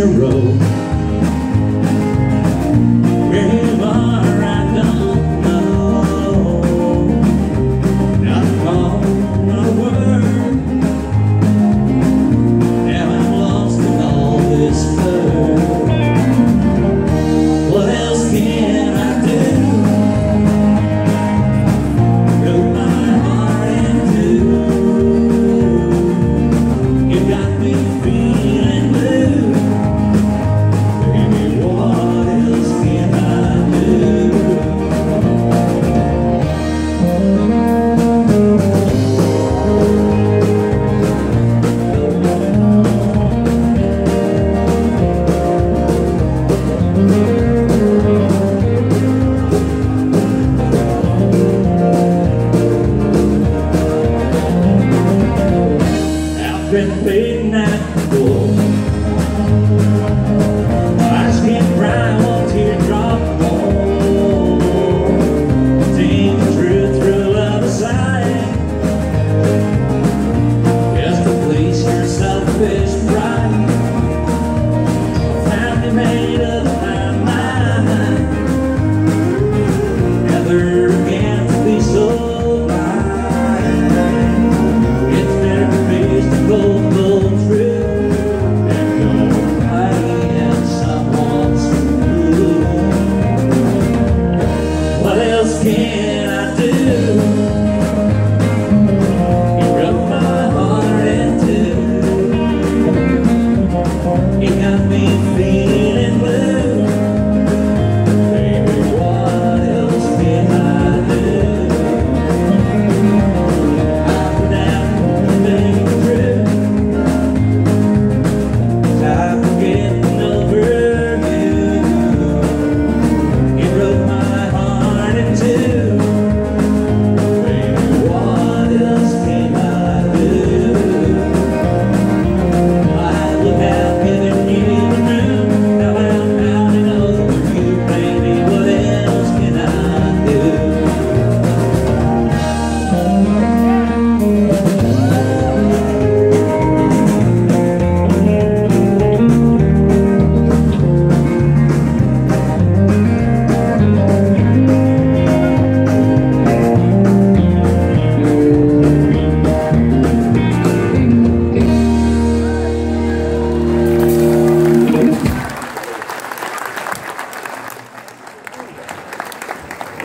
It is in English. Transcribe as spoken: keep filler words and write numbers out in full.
a road. Where you are, I don't know. Not a call, not a word. Now I'm lost in all this blur. What else can I do? Broke my heart in two. You got me feeling blue. Baby, what else can I do? Been late night before. I just can't cry one teardrop more. Seeing the truth through love aside. Just to please your selfish pride. Finally made up my mind. Never again to be so blind. It's better to face the cold. What else can